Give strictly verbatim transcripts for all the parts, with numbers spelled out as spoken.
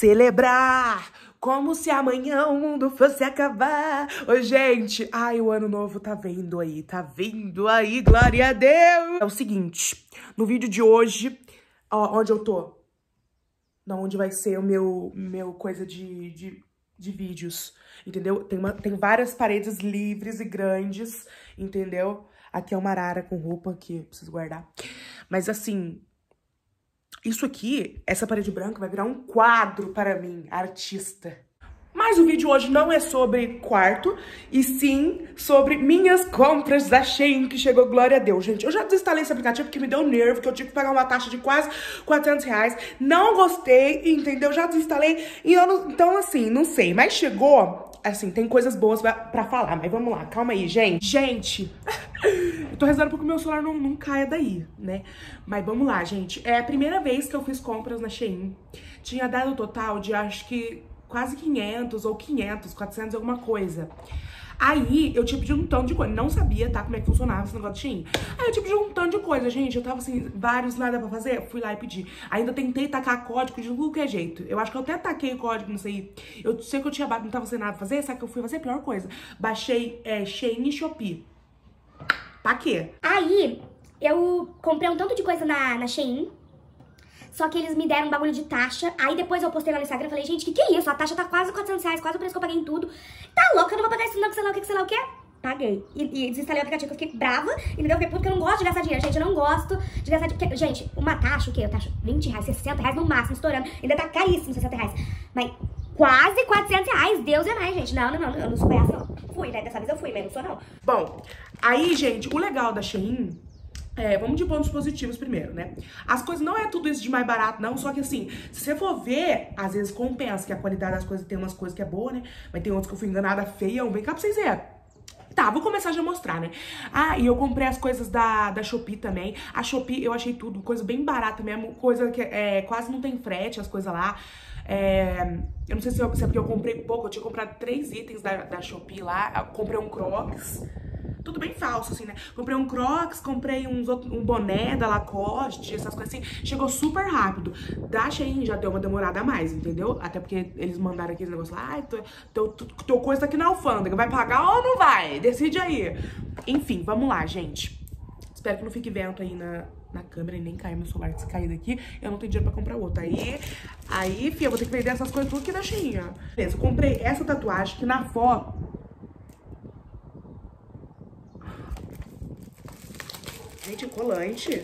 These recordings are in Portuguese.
celebrar como se amanhã o mundo fosse acabar. Ô, gente, ai, o ano novo tá vindo aí, tá vindo aí, glória a Deus. É o seguinte, no vídeo de hoje, ó, onde eu tô? Não, onde vai ser o meu, meu coisa de, de, de vídeos, entendeu? Tem, uma, tem várias paredes livres e grandes, entendeu? Aqui é uma arara com roupa que eu preciso guardar. Mas assim, isso aqui, essa parede branca vai virar um quadro para mim, artista. Mas o vídeo hoje não é sobre quarto, e sim sobre minhas compras da Shein, que chegou, glória a Deus, gente. Eu já desinstalei esse aplicativo porque me deu nervo, que eu tive que pagar uma taxa de quase quatrocentos reais. Não gostei, entendeu? Já desinstalei, e eu não, então assim, não sei. Mas chegou, assim, tem coisas boas pra, pra falar, mas vamos lá, calma aí, gente. Gente, eu tô rezando pra que o meu celular não, não caia daí, né? Mas vamos lá, gente. É a primeira vez que eu fiz compras na Shein. Tinha dado o total de, acho que, quase quinhentos ou quinhentos, quatrocentos, alguma coisa. Aí, eu tipo de um tanto de coisa. Não sabia, tá, como é que funcionava esse negócio de Shein. Aí, eu tipo de um tanto de coisa, gente. Eu tava, assim, vários, nada pra fazer. Fui lá e pedi. Ainda tentei tacar código de qualquer jeito. Eu acho que eu até taquei o código, não sei. Eu sei que eu tinha não tava sem nada pra fazer. Sabe o que eu fui fazer? A pior coisa. Baixei é, Shein e Shopee. Pra quê? Aí, eu comprei um tanto de coisa na, na Shein. Só que eles me deram um bagulho de taxa. Aí depois eu postei lá no Instagram e falei, gente, que que é isso? A taxa tá quase quatrocentos reais, quase o preço que eu paguei em tudo. Tá louca, eu não vou pagar isso não, que sei lá o que, que sei lá o que. Paguei. E, e desinstalei o aplicativo, eu fiquei brava, entendeu? Porque eu não gosto de gastar dinheiro, gente, eu não gosto de gastar dinheiro. Gente, uma taxa, o quê? Taxa vinte reais, sessenta reais no máximo, estourando. Ainda tá caríssimo, sessenta reais. Mas quase quatrocentos reais, Deus é mais, gente. Não, não, não, eu não sou essa, não. Fui, né? Dessa vez eu fui, mas não sou, não. Bom, aí, gente, o legal da Shein... É, vamos de pontos positivos primeiro, né? As coisas não é tudo isso de mais barato, não. Só que assim, se você for ver, às vezes compensa, que a qualidade das coisas tem umas coisas que é boa, né? Mas tem outras que eu fui enganada feia. Vem cá pra vocês verem. Tá, vou começar já a mostrar, né? Ah, e eu comprei as coisas da, da Shopee também. A Shopee, eu achei tudo, coisa bem barata mesmo. Coisa que é, quase não tem frete, as coisas lá. É, eu não sei se, eu, se é porque eu comprei pouco. Eu tinha comprado três itens da, da Shopee lá. Eu comprei um Crocs. Tudo bem falso, assim, né? Comprei um Crocs, comprei uns outro, um boné da Lacoste, essas coisas assim. Chegou super rápido. Da Shein já deu uma demorada a mais, entendeu? Até porque eles mandaram aquele negócio lá, ai, teu, teu, teu coisa tá aqui na alfândega, vai pagar ou não vai? Decide aí. Enfim, vamos lá, gente. Espero que não fique vento aí na, na câmera e nem caia meu celular. Se cair daqui, eu não tenho dinheiro pra comprar outro. Aí, aí, filha, eu vou ter que vender essas coisas tudo aqui da Shein, ó. Beleza, eu comprei essa tatuagem que na foto... Gente, colante.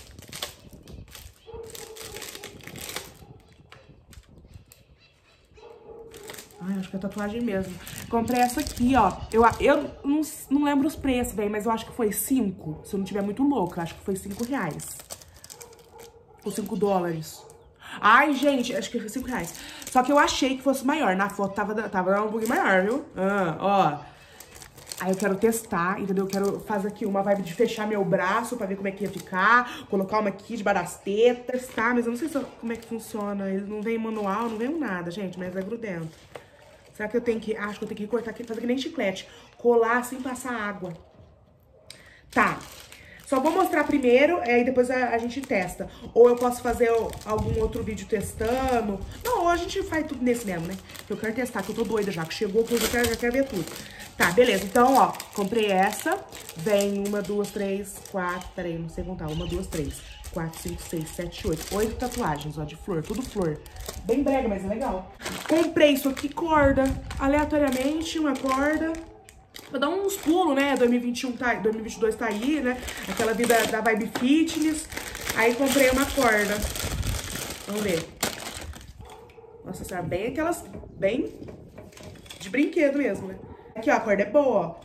Ai, acho que é tatuagem mesmo. Comprei essa aqui, ó. Eu, eu não, não lembro os preços, velho, mas eu acho que foi cinco. Se eu não tiver muito louca, acho que foi cinco reais. Ou cinco dólares. Ai, gente, acho que foi cinco reais. Só que eu achei que fosse maior. Na foto tava, tava um pouquinho maior, viu? Ah, ó. Aí eu quero testar, entendeu? Eu quero fazer aqui uma vibe de fechar meu braço pra ver como é que ia ficar. Colocar uma aqui debaixo das tetas, tá? Mas eu não sei se eu, como é que funciona. Ele não vem manual, não vem nada, gente. Mas é grudento. Será que eu tenho que... Acho que eu tenho que cortar aqui, fazer que nem chiclete. Colar assim, passar água. Tá. Só vou mostrar primeiro, aí depois a, a gente testa. Ou eu posso fazer algum outro vídeo testando. Não, ou a gente faz tudo nesse mesmo, né? Eu quero testar, que eu tô doida já. Que chegou, que eu já quero, já quero ver tudo. Tá, beleza. Então, ó, comprei essa. Vem uma, duas, três, quatro... Peraí, não sei contar. Uma, duas, três, quatro, cinco, seis, sete, oito. Oito tatuagens, ó, de flor. Tudo flor. Bem brega, mas é legal. Comprei isso aqui, corda. Aleatoriamente, uma corda. Vou dar uns pulos, né? dois mil e vinte e um tá, dois mil e vinte e dois tá aí, né? Aquela vida da vibe fitness. Aí comprei uma corda. Vamos ver. Nossa, essa é bem aquelas... Bem de brinquedo mesmo, né? Aqui, ó, a corda é boa, ó.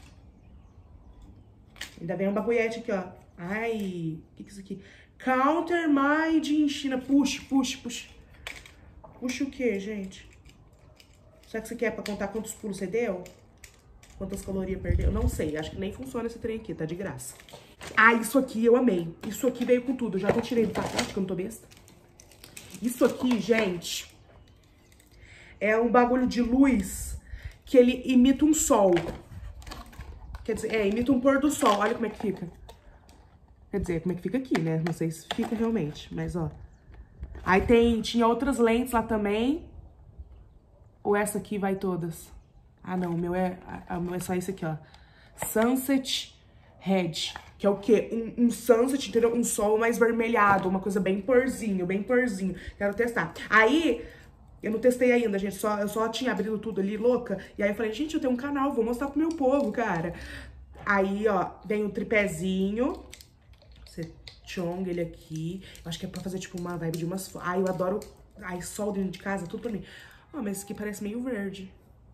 Ainda vem um bagulhete aqui, ó. Ai, o que que é isso aqui? Counter Made in China. Puxa, puxa, puxa. Puxa o quê, gente? Será que você quer pra contar quantos pulos você deu? Quantas calorias perdeu? Não sei, acho que nem funciona esse trem aqui, tá de graça. Ah, isso aqui eu amei. Isso aqui veio com tudo. Já até tirei do pacote, que eu não tô besta. Isso aqui, gente, é um bagulho de luz que ele imita um sol. Quer dizer, é, imita um pôr do sol. Olha como é que fica. Quer dizer, como é que fica aqui, né? Não sei se fica realmente, mas ó. Aí tem, tinha outras lentes lá também. Ou essa aqui vai todas? Ah, não, o meu é, o meu é só esse aqui, ó. Sunset Red, que é o quê? Um, um sunset, entendeu? Um sol mais vermelhado, uma coisa bem porzinho, bem porzinho. Quero testar. Aí, eu não testei ainda, gente, só, eu só tinha abrido tudo ali, louca. E aí eu falei, gente, eu tenho um canal, vou mostrar pro meu povo, cara. Aí, ó, vem o tripézinho. Você chonga ele aqui. Eu acho que é pra fazer, tipo, uma vibe de umas... Ai, eu adoro... Ai, sol dentro de casa, tudo pra mim. Ó, oh, mas esse aqui parece meio verde.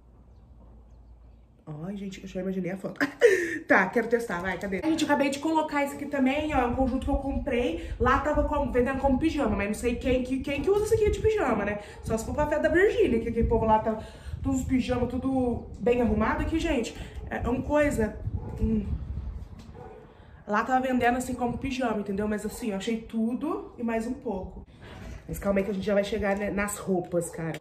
Ai, gente, eu já imaginei a foto. Tá, quero testar, vai, cadê? Gente, eu acabei de colocar esse aqui também, ó, é um conjunto que eu comprei. Lá tava como, vendendo como pijama, mas não sei quem que, quem que usa isso aqui de pijama, né? Só se for pra festa da Virgínia, que aquele povo lá tá todos os pijamas, tudo bem arrumado aqui, gente. É uma coisa... Hum. Lá tava vendendo assim como pijama, entendeu? Mas assim, eu achei tudo e mais um pouco. Mas calma aí que a gente já vai chegar, né, nas roupas, cara.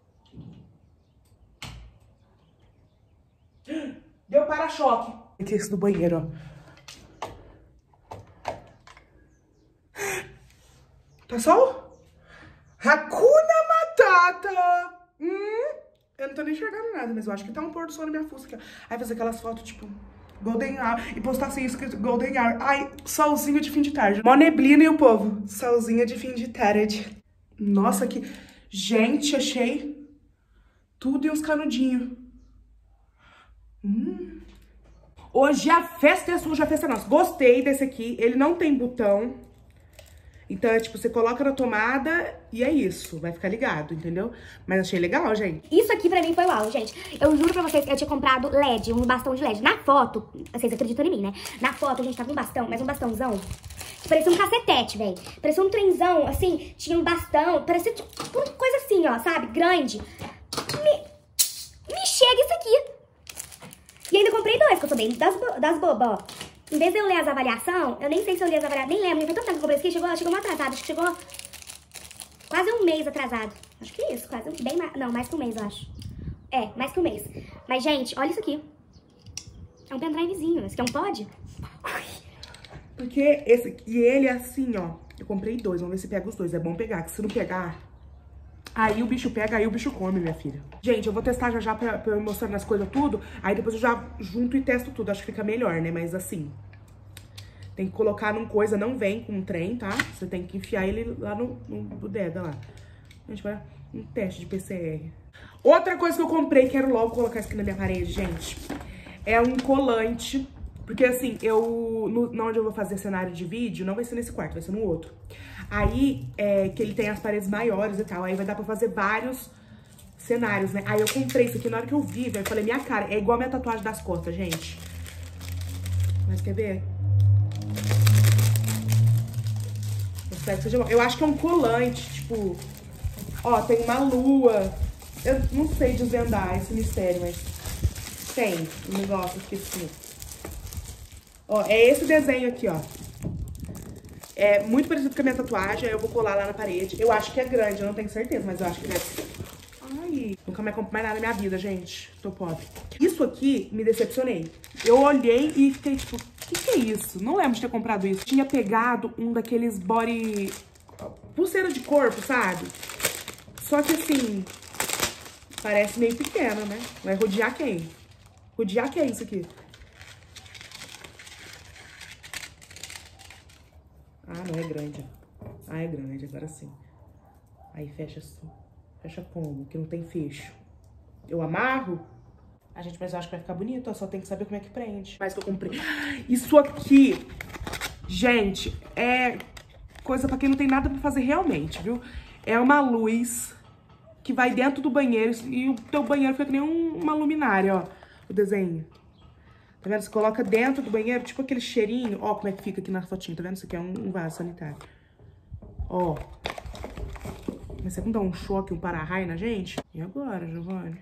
Deu para-choque. Aqui esse do banheiro, ó. Tá sol? Hakuna Matata! Hum, eu não tô nem enxergando nada, mas eu acho que tá um pôr do sol na minha fuça aqui, ó. Aí fazer aquelas fotos, tipo, Golden Hour. E postar assim, escrito Golden Hour. Ai, solzinho de fim de tarde. Mó neblina e o povo. Solzinho de fim de tarde. Nossa, que... Gente, achei tudo e uns canudinhos. Hum. Hoje a festa é sua, hoje a festa é nossa. Gostei desse aqui, ele não tem botão. Então é tipo, você coloca na tomada e é isso, vai ficar ligado, entendeu? Mas achei legal, gente. Isso aqui pra mim foi uau, gente. Eu juro pra vocês que eu tinha comprado L E D, um bastão de L E D. Na foto, vocês acreditam em mim, né? Na foto a gente tava um bastão, mas um bastãozão que parecia um cacetete, velho. Parecia um trenzão, assim, tinha um bastão, parecia tipo, coisa assim, ó, sabe? Grande. Me, me chega isso aqui. E ainda comprei dois, que eu sou bem das, das bobas, ó. Em vez de eu ler as avaliações, eu nem sei se eu li as avaliações, nem lembro, nem foi tanto tempo que eu comprei isso aqui, chegou, chegou muito atrasado, acho que chegou quase um mês atrasado. Acho que é isso, quase, bem mais, não, mais que um mês, eu acho. É, mais que um mês. Mas, gente, olha isso aqui. É um pendrivezinho, esse aqui é um pod? Porque esse, e ele é assim, ó, eu comprei dois, vamos ver se pega os dois, é bom pegar, que se não pegar... Aí o bicho pega, aí o bicho come, minha filha. Gente, eu vou testar já já pra, pra eu mostrar as coisas tudo. Aí depois eu já junto e testo tudo. Acho que fica melhor, né? Mas assim, tem que colocar num coisa, não vem com um trem, tá? Você tem que enfiar ele lá no, no bodega lá. Gente, vai um teste de P C R. Outra coisa que eu comprei, quero logo colocar isso aqui na minha parede, gente. É um colante. Porque assim, eu... No, onde eu vou fazer cenário de vídeo, não vai ser nesse quarto, vai ser no outro. Aí, é, que ele tem as paredes maiores e tal, aí vai dar pra fazer vários cenários, né? Aí eu comprei isso aqui, na hora que eu vi, velho, eu falei, minha cara, é igual a minha tatuagem das costas, gente. Mas quer ver? Eu espero que seja bom. Eu acho que é um colante, tipo... Ó, tem uma lua. Eu não sei desvendar esse mistério, mas tem um negócio aqui assim. Ó, é esse desenho aqui, ó. É muito parecido com a minha tatuagem, aí eu vou colar lá na parede. Eu acho que é grande, eu não tenho certeza, mas eu acho que deve ser. Ai, nunca mais compro mais nada na minha vida, gente. Tô pobre. Isso aqui, me decepcionei. Eu olhei e fiquei tipo, o que, que é isso? Não lembro de ter comprado isso. Tinha pegado um daqueles body... pulseira de corpo, sabe? Só que assim, parece meio pequeno, né? Vai rodear quem? Rodear quem isso aqui? Ah, não, é grande. Ah, é grande, agora sim. Aí fecha assim. Fecha como? Que não tem fecho. Eu amarro? A gente, mas eu acho que vai ficar bonito, ó, só tem que saber como é que prende. Mas que eu comprei. Isso aqui, gente, é coisa pra quem não tem nada pra fazer realmente, viu? É uma luz que vai dentro do banheiro e o teu banheiro fica que nem um, uma luminária, ó. O desenho. Tá vendo? Você coloca dentro do banheiro, tipo aquele cheirinho. Ó como é que fica aqui na fotinha, tá vendo? Isso aqui é um, um vaso sanitário. Ó. Mas você não dá um choque, um para-raio na gente? E agora, Giovanni?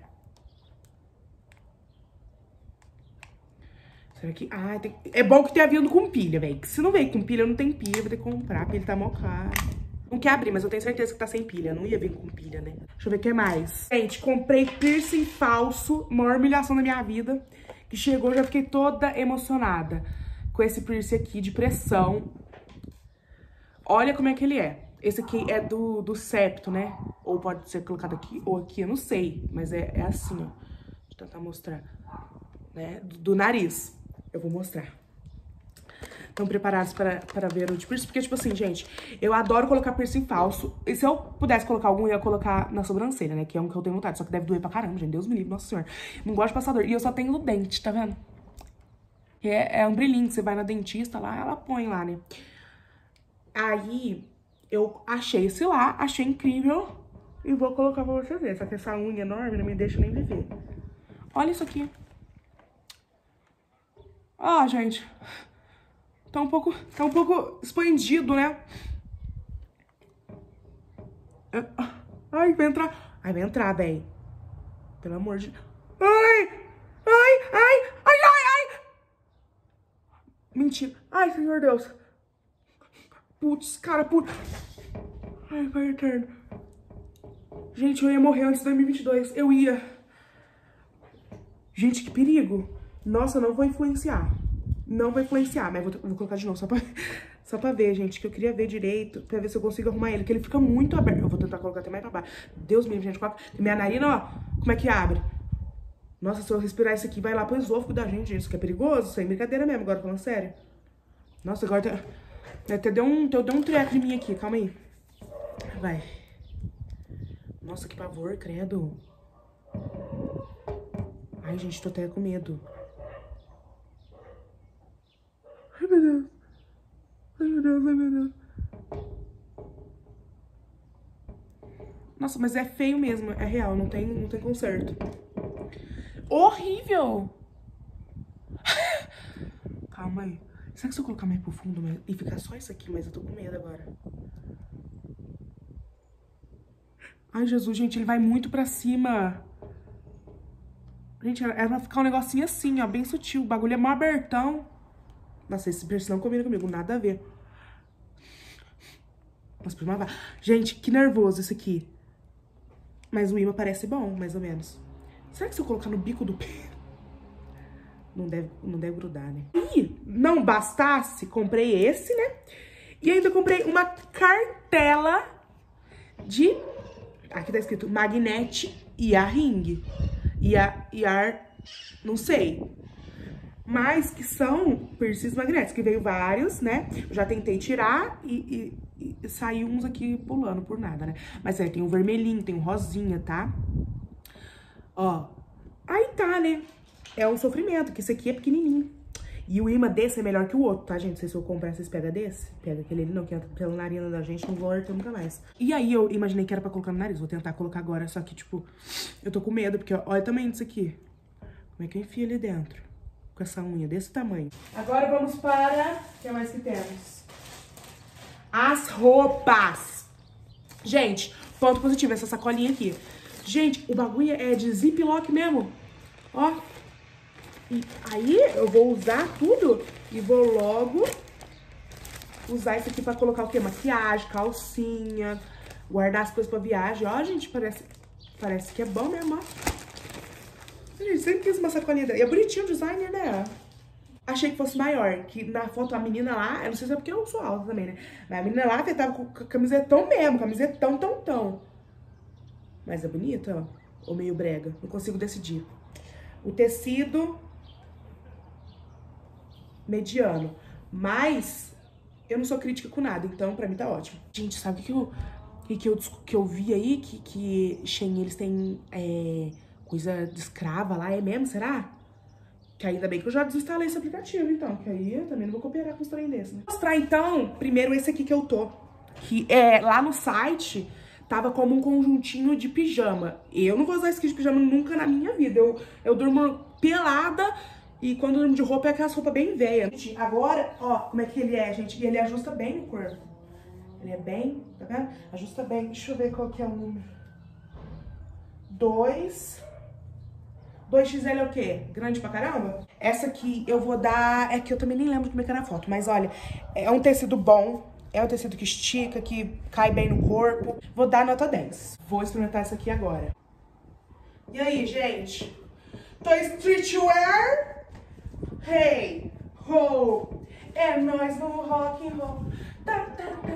Será que... Ah, tem... é bom que tenha vindo com pilha, velho. Se não veio com pilha, não tem pilha, eu vou ter que comprar, porque ele tá mó caro. Não quer abrir, mas eu tenho certeza que tá sem pilha. Não ia vir com pilha, né? Deixa eu ver o que mais. Gente, comprei piercing falso. Maior humilhação da minha vida. Que chegou, já fiquei toda emocionada com esse piercing aqui de pressão. Olha como é que ele é. Esse aqui é do, do septo, né? Ou pode ser colocado aqui ou aqui, eu não sei. Mas é, é assim, ó. Deixa eu tentar mostrar. Né? Do, do nariz. Eu vou mostrar. Estão preparados para, para ver o de piercing? Porque, tipo assim, gente, eu adoro colocar piercing falso. E se eu pudesse colocar algum, eu ia colocar na sobrancelha, né? Que é um que eu tenho vontade. Só que deve doer pra caramba, gente. Deus me livre, nossa senhora. Não gosto de passar dor. E eu só tenho no dente, tá vendo? É, é um brilhinho que você vai na dentista lá, ela põe lá, né? Aí, eu achei esse lá, achei incrível. E vou colocar pra você ver. Só que essa unha enorme não me deixa nem viver. Olha isso aqui. Ah, gente... Tá um pouco, tá um pouco expandido, né? Ai, vai entrar. Ai, vai entrar, véi. Pelo amor de... Ai! Ai, ai, ai, ai, ai! Mentira. Ai, Senhor Deus. Putz, cara, putz. Ai, Pai eterno. Gente, eu ia morrer antes de dois mil e vinte e dois. Eu ia. Gente, que perigo. Nossa, não vou influenciar. Não vai influenciar, mas vou, vou colocar de novo só pra, só pra ver, gente, que eu queria ver direito, pra ver se eu consigo arrumar ele, que ele fica muito aberto. Eu vou tentar colocar até mais pra baixo. Deus me livre, gente, coloca. Minha narina, ó, como é que abre? Nossa, se eu respirar isso aqui, vai lá pro esôfago da gente, gente. Isso que é perigoso, sem brincadeira mesmo, agora falando sério. Nossa, agora tá, até deu um, deu um treco de mim aqui, calma aí. Vai. Nossa, que pavor, credo. Ai, gente, tô até com medo. Ai, meu Deus. Ai, meu Deus, ai, meu Deus. Nossa, mas é feio mesmo, é real, não tem, não tem conserto. Horrível! Calma aí. Será que se eu colocar mais pro fundo e ficar só isso aqui? Mas eu tô com medo agora. Ai, Jesus, gente, ele vai muito pra cima. Gente, era pra ficar um negocinho assim, ó, bem sutil. O bagulho é mó abertão. Nossa, esse piercing não combina comigo, nada a ver. Nossa, prima, gente, que nervoso esse aqui. Mas o imã parece bom, mais ou menos. Será que se eu colocar no bico do pé... Não deve, não deve grudar, né? E não bastasse, comprei esse, né? E ainda comprei uma cartela de... Aqui tá escrito Magnete e a Ring. E a... E a... Não sei... Mas que são piercings magnéticos, que veio vários, né? Eu já tentei tirar e, e, e saiu uns aqui pulando por nada, né? Mas aí tem um vermelhinho, tem um rosinha, tá? Ó, aí tá, né? É um sofrimento, que esse aqui é pequenininho. E o imã desse é melhor que o outro, tá, gente? Se eu comprar, vocês pegam desse? Pega aquele ali, não, que entra pela narina da gente, não vou alertar nunca mais. E aí eu imaginei que era pra colocar no nariz, vou tentar colocar agora, só que, tipo, eu tô com medo, porque ó, olha o tamanho disso aqui. Como é que eu enfio ali dentro? Com essa unha desse tamanho. Agora vamos para... O que mais que temos? As roupas. Gente, ponto positivo, essa sacolinha aqui. Gente, o bagulho é de ziplock mesmo. Ó. E aí eu vou usar tudo e vou logo usar isso aqui pra colocar o quê? Maquiagem, calcinha, guardar as coisas pra viagem. Ó, gente, parece, parece que é bom mesmo, ó. Gente, sempre quis uma sacolinha dela. E é bonitinho o designer dela. Achei que fosse maior. Que na foto a menina lá, eu não sei se é porque eu sou alta também, né? Mas a menina lá tava com camisetão mesmo, camisetão, tão, tão. Mas é bonita, ó. Ou meio brega. Não consigo decidir. O tecido... mediano. Mas eu não sou crítica com nada, então pra mim tá ótimo. Gente, sabe o que eu, que, que eu, que eu vi aí? Que, que Shein, eles têm... É... coisa de escrava lá, é mesmo, será? Que ainda bem que eu já desinstalei esse aplicativo, então. Que aí eu também não vou cooperar com os trem desse, né? Vou mostrar, então, primeiro esse aqui que eu tô. Que é, lá no site, tava como um conjuntinho de pijama. Eu não vou usar esse aqui de pijama nunca na minha vida. Eu, eu durmo pelada e quando eu durmo de roupa é aquelas roupas bem velhas. Agora, ó, como é que ele é, gente. E ele ajusta bem o corpo. Ele é bem, tá vendo? Ajusta bem. Deixa eu ver qual que é o número. Dois... dois X L é o quê? Grande pra caramba? Essa aqui eu vou dar... É que eu também nem lembro como é que era a foto. Mas olha, é um tecido bom. É um tecido que estica, que cai bem no corpo. Vou dar nota dez. Vou experimentar essa aqui agora. E aí, gente? Tô streetwear? Hey, ho! É nóis no rock and roll. Tá, tá, tá, tá.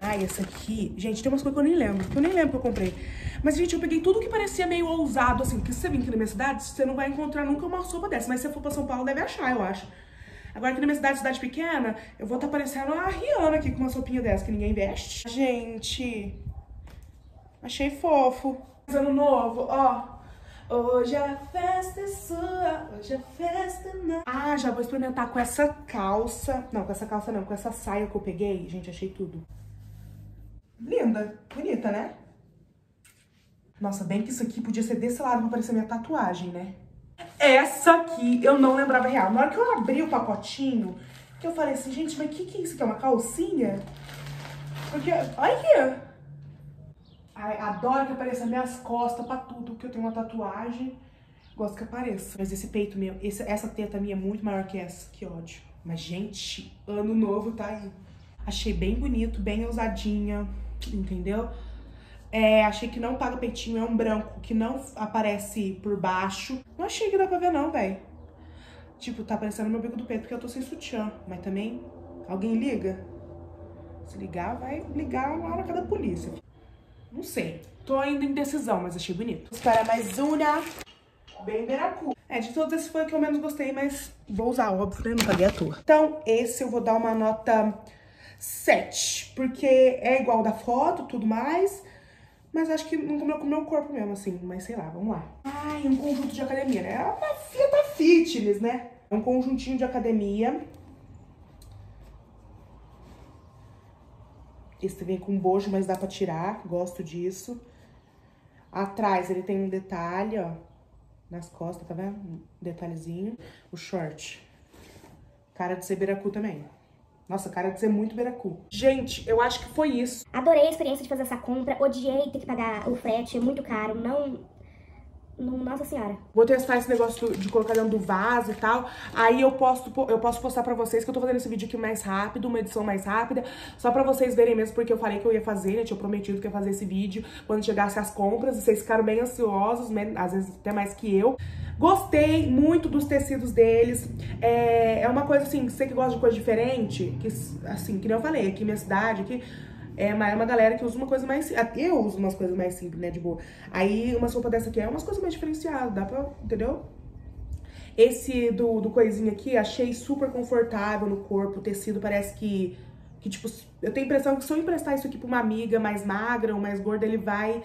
Ah, essa aqui... Gente, tem umas coisas que eu nem lembro. Que eu nem lembro que eu comprei. Mas, gente, eu peguei tudo que parecia meio ousado, assim. Porque se você vir aqui na minha cidade, você não vai encontrar nunca uma sopa dessa. Mas se você for pra São Paulo, deve achar, eu acho. Agora aqui na minha cidade, cidade pequena, eu vou estar parecendo a Rihanna aqui com uma sopinha dessa que ninguém veste. Gente, achei fofo. Ano novo, ó. Hoje a festa é sua, hoje a festa não... Ah, já vou experimentar com essa calça. Não, com essa calça não, com essa saia que eu peguei. Gente, achei tudo. Linda, bonita, né? Nossa, bem que isso aqui podia ser desse lado pra parecer minha tatuagem, né? Essa aqui eu não lembrava real. Na hora que eu abri o pacotinho, que eu falei assim, gente, mas o que que é isso aqui? É uma calcinha? Porque, olha aqui. Ai, adoro que apareça minhas costas pra tudo, porque eu tenho uma tatuagem. Gosto que apareça. Mas esse peito meu, esse, essa teta minha é muito maior que essa. Que ódio. Mas, gente, ano novo tá aí. Achei bem bonito, bem ousadinha, entendeu? É, achei que não paga peitinho, é um branco que não aparece por baixo. Não achei que dá pra ver não, velho. Tipo, tá aparecendo meu bico do peito porque eu tô sem sutiã. Mas também, alguém liga? Se ligar, vai ligar lá na casa da polícia. Não sei. Tô ainda em decisão, mas achei bonito. Espera mais uma. Bem beracu. É, de todos esses foi o que eu menos gostei, mas vou usar, óbvio, né? Não paguei à toa. Então, esse eu vou dar uma nota sete. Porque é igual da foto, tudo mais. Mas acho que não combinou com o meu corpo mesmo, assim. Mas sei lá, vamos lá. Ai, um conjunto de academia, né? É uma fita fitness, né? É um conjuntinho de academia. Esse vem com bojo, mas dá pra tirar. Gosto disso. Atrás ele tem um detalhe, ó. Nas costas, tá vendo? Um detalhezinho. O short. Cara de ser beracu também. Nossa, cara de ser muito beracu. Gente, eu acho que foi isso. Adorei a experiência de fazer essa compra. Odiei ter que pagar o frete, é muito caro. Não... não nossa senhora. Vou testar esse negócio de colocar dentro do vaso e tal. Aí eu posto, eu posso postar pra vocês que eu tô fazendo esse vídeo aqui mais rápido, uma edição mais rápida. Só pra vocês verem mesmo, porque eu falei que eu ia fazer, né? Tinha prometido que ia fazer esse vídeo quando chegasse as compras. E vocês ficaram bem ansiosos, às vezes até mais que eu. Gostei muito dos tecidos deles. É, é uma coisa assim, você que gosta de coisa diferente, que assim, que nem eu falei, aqui minha cidade, aqui é uma, é uma galera que usa uma coisa mais... Eu uso umas coisas mais simples, né, de boa. Aí uma sopa dessa aqui é umas coisas mais diferenciadas, dá pra... Entendeu? Esse do, do coisinho aqui, achei super confortável no corpo. O tecido parece que... Que, tipo, eu tenho a impressão que se eu emprestar isso aqui pra uma amiga mais magra ou mais gorda, ele vai...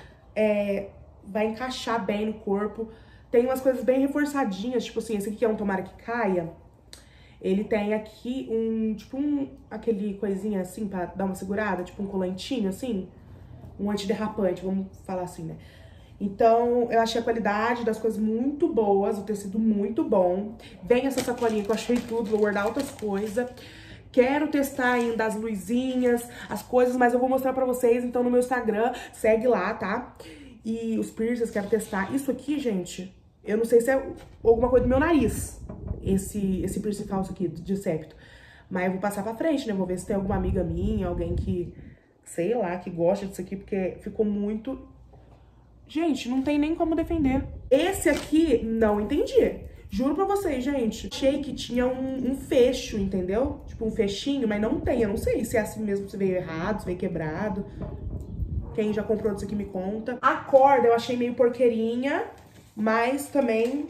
É, vai encaixar bem no corpo. Tem umas coisas bem reforçadinhas, tipo assim, esse aqui que é um tomara que caia. Ele tem aqui um, tipo um, aquele coisinha assim pra dar uma segurada, tipo um colantinho assim. Um antiderrapante, vamos falar assim, né? Então, eu achei a qualidade das coisas muito boas, o tecido muito bom. Vem essa sacolinha que eu achei tudo, vou guardar outras coisas. Quero testar ainda as luzinhas, as coisas, mas eu vou mostrar pra vocês, então, no meu Instagram. Segue lá, tá? E os piercings, quero testar. Isso aqui, gente, eu não sei se é alguma coisa do meu nariz, esse, esse piercing falso aqui, de septo. Mas eu vou passar pra frente, né? Vou ver se tem alguma amiga minha, alguém que, sei lá, que gosta disso aqui, porque ficou muito... Gente, não tem nem como defender. Esse aqui, não entendi. Juro pra vocês, gente. Achei que tinha um, um fecho, entendeu? Tipo um fechinho, mas não tem. Eu não sei se é assim mesmo, se veio errado, se veio quebrado. Quem já comprou disso aqui me conta. A corda eu achei meio porqueirinha, mas também,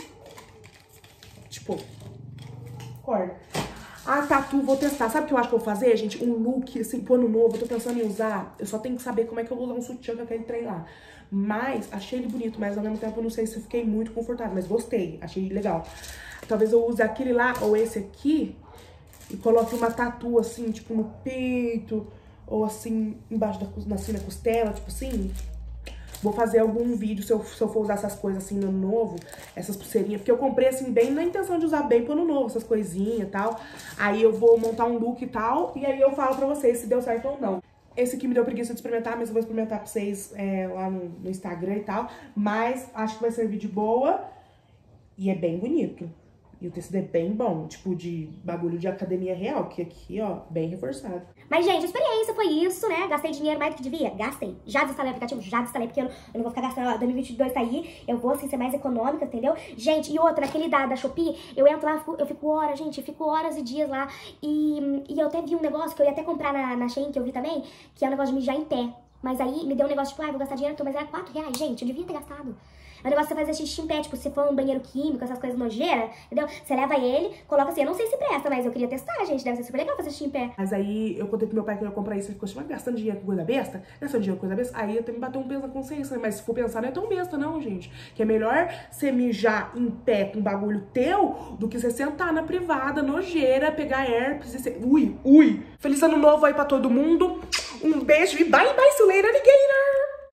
tipo, corda. A tatu vou testar. Sabe o que eu acho que eu vou fazer, gente? Um look, assim, pro ano novo. Eu tô pensando em usar. Eu só tenho que saber como é que eu vou usar um sutiã com aquele trem lá. Mas, achei ele bonito, mas ao mesmo tempo eu não sei se eu fiquei muito confortável. Mas gostei, achei legal. Talvez eu use aquele lá ou esse aqui e coloque uma tatu, assim, tipo, no peito. Ou assim, embaixo da assim, na costela, tipo assim. Vou fazer algum vídeo se eu, se eu for usar essas coisas assim no ano novo, essas pulseirinhas. Porque eu comprei assim bem na intenção de usar bem pro ano novo, essas coisinhas e tal. Aí eu vou montar um look e tal, e aí eu falo pra vocês se deu certo ou não. Esse aqui me deu preguiça de experimentar, mas eu vou experimentar pra vocês é, lá no, no Instagram e tal. Mas acho que vai servir de boa e é bem bonito. E o tecido é bem bom, tipo, de bagulho de academia real, que aqui, ó, bem reforçado. Mas, gente, a experiência foi isso, né? Gastei dinheiro mais do que devia? Gastei. Já desinstalei o aplicativo? Já desinstalei, porque eu não, eu não vou ficar gastando, ó, dois mil e vinte e dois tá aí, eu vou, assim, ser mais econômica, entendeu? Gente, e outra, aquele da, da Shopee, eu entro lá, eu fico, eu fico horas, gente, eu fico horas e dias lá, e, e eu até vi um negócio que eu ia até comprar na, na Shein, que eu vi também, que é um negócio de mijar em pé. Mas aí me deu um negócio, tipo, ah, eu vou gastar dinheiro, mas era quatro reais, gente, eu devia ter gastado. É um negócio que você faz xixi em pé, tipo, se for um banheiro químico, essas coisas nojeiras, entendeu? Você leva ele, coloca assim, eu não sei se presta, mas eu queria testar, gente, deve ser super legal fazer xixi em pé. Mas aí eu contei pro meu pai que eu ia comprar isso, ele ficou assim, gastando dinheiro com coisa besta, gastando dinheiro com coisa besta, aí até me bateu um peso na consciência, né? Mas se for pensar, não é tão besta não, gente. Que é melhor você mijar em pé com um bagulho teu, do que você sentar na privada, nojeira, pegar herpes e ser... Ui, ui! Feliz ano novo aí pra todo mundo, um beijo e bye bye, Suleira Alligator!